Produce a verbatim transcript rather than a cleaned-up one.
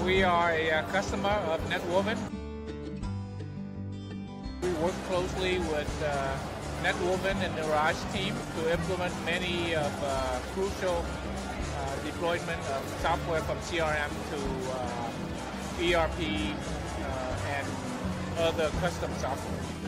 We are a uh, customer of NetWoven. We work closely with uh, NetWoven and the Raj team to implement many of uh, crucial uh, deployment of software from C R M to uh, E R P uh, and other custom software.